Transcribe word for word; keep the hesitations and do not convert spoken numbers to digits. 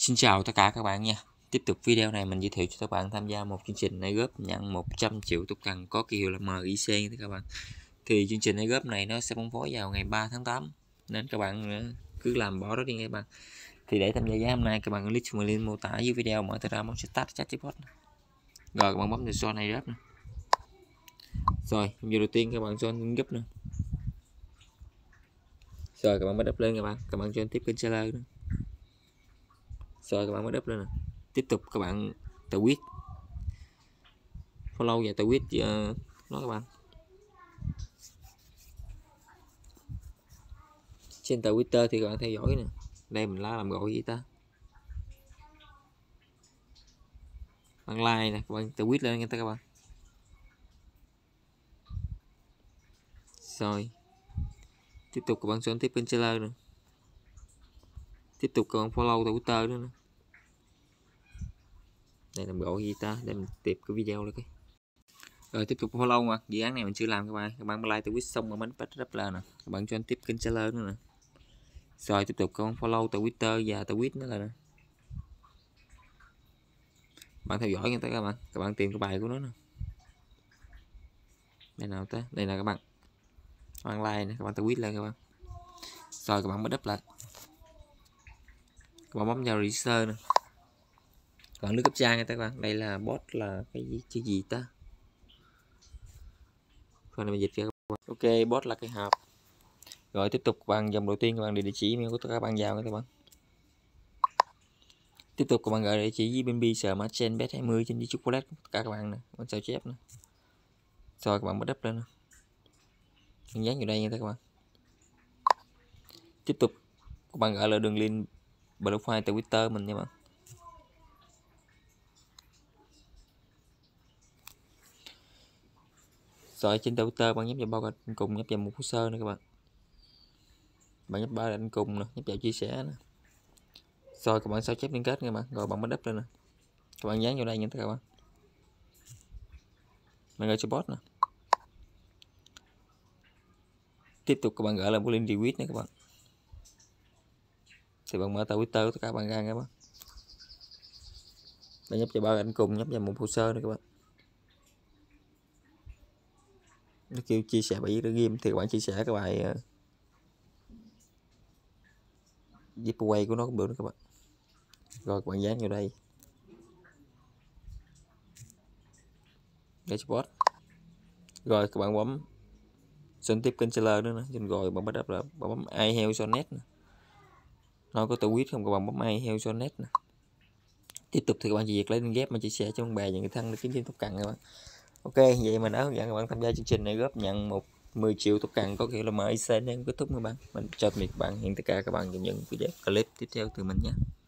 Xin chào tất cả các bạn nha. Tiếp tục video này mình giới thiệu cho các bạn tham gia một chương trình airdrop nhận một trăm triệu token có ký hiệu là em i xê nha các bạn. Thì chương trình airdrop này nó sẽ phân phối vào ngày ba tháng tám nên các bạn cứ làm bỏ đó đi các bạn. Thì để tham gia giá hôm nay các bạn click vào link mô tả dưới video, mở ra bấm start chatbot. Rồi các bạn bấm vào join airdrop nè. Rồi, video đầu tiên các bạn join group nè. Rồi các bạn bắt up lên các bạn, các bạn join tiếp kênh seller nữa. Rồi các bạn mới đắp lên nè. Tiếp tục các bạn tweet follow và tweet uh, nó các bạn. Trên Twitter thì các bạn theo dõi nè. Đây mình lá làm gọi gì ta? Bạn like nè, các bạn tweet lên nghe ta các bạn. Rồi. Tiếp tục các bạn join tiếp kênh seller nữa. Tiếp tục các bạn follow Twitter nữa nè. Đây làm gọi gì ta? Để mình tiếp cái video lên cái. Rồi tiếp tục follow mà dự án này mình chưa làm các bạn. Các bạn like tweet xong rồi bấm bắt up là nè. Các bạn join tiếp kênh seller nữa nè. Rồi tiếp tục các bạn follow Twitter và tweet nữa là nè. Bạn theo dõi người ta các bạn, các bạn tìm cái bài của nó nè. Đây nào ta, đây là các bạn. Các bạn like nè, các bạn tweet lên các bạn. Rồi các bạn mới đắp lại. Các bạn bấm vào register nè. Các bạn nước cấp trang nha các bạn. Đây là bot là cái gì, chữ gì ta? Rồi này mình dịch cho các bạn. Ok, bot là cái hộp. Rồi tiếp tục bằng dòng đầu tiên các bạn để địa chỉ email của các bạn vào nha các bạn. Tiếp tục các bạn gọi địa chỉ với bên bi sở mã trên bet hai mươi trên chocolate tất cả các bạn nè, bạn sao chép nữa. Rồi các bạn bắt đắp lên nè. Dán vào đây nha các bạn. Tiếp tục các bạn gọi là đường link profile Twitter mình nha bạn. Rồi trên Twitter bạn nhấp vào bao gạch cùng, nhấp vào một hồ sơ nữa các bạn. Bạn nhấp bao gạch cùng nè, nhấp vào chia sẻ nè. Rồi các bạn sao chép liên kết nha bạn. Rồi bạn bắt đắp lên nè. Các bạn dán vào đây nha các bạn. Bạn gọi cho bot nè. Tiếp tục các bạn gọi là một link retweet nữa các bạn. Thì bạn mở Twitter tất cả bạn ra các bạn. Bạn nhấp vào bao gạch cùng, nhấp vào một hồ sơ nữa các bạn. Nó kêu chia sẻ bài viết game thì các bạn chia sẻ cái bài uh, giveaway của nó cũng được đó các bạn. Rồi các bạn dán vào đây. Dashboard. Rồi các bạn bấm xin tiếp kênh seller nữa nè. Rồi bạn bắt đầu là bạn bấm ai heo cho net nè. Nó có tweet không, các bạn bấm ai heo cho net nè. Tiếp tục thì các bạn chỉ việc lấy link ghép mà chia sẻ cho bạn bè và người thân để kiếm thêm token các bạn. Ok, vậy mình đã hướng dẫn các bạn tham gia chương trình này góp nhận một mười triệu token có nghĩa là em i xê đến kết thúc các bạn. Mình chào tạm biệt các bạn, hẹn tất cả các bạn trong những video clip tiếp theo từ mình nhé.